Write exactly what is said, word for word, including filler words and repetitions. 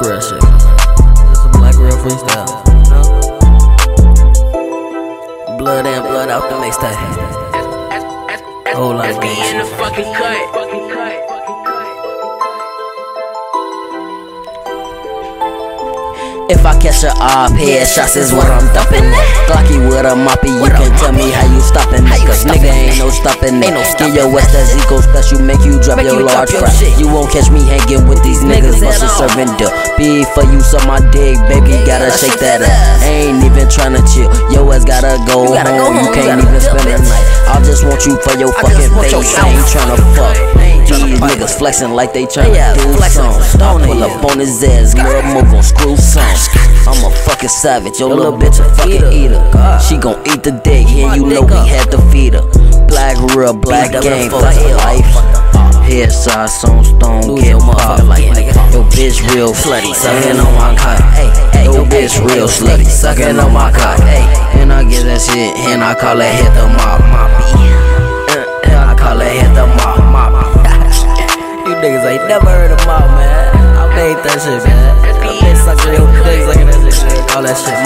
real shit. This a black real freestyle. You know? Blood in, blood out the mixtape. Whole lot of game shit. If I catch a op, headshots is what I'm dumping at. Glocky with a moppy, you can tell me how you stopping it. Cause nigga ain't no stopping it. Get your West as Eco special, make you drop your large fry. You won't catch me hanging with these niggas, bustin' serving dip. Be for you, suck my dick, baby, gotta shake that up. Ain't even tryna chill, yo ass gotta go home. You can't even spend the night. I just want you for your fucking face, I ain't tryna fuck. These niggas flexing like they tryna do something. I pull up on his ass, little move on screw some. I'm a fucking savage, your little bitch a fucking eater. She gon' eat the dick, and you know we had to feed her. Black real, black gang for life. Headshots on stone, get pop. Yo bitch real slutty, suckin' on my cock. Yo bitch real slutty, suckin' on my cock. And I get that shit, and I call it hit the mop, moppy. I call it hit the mop, moppy. You niggas ain't never heard of mop, man. I made that shit, man. Bitch suckin' your dicks like that shit, all that shit.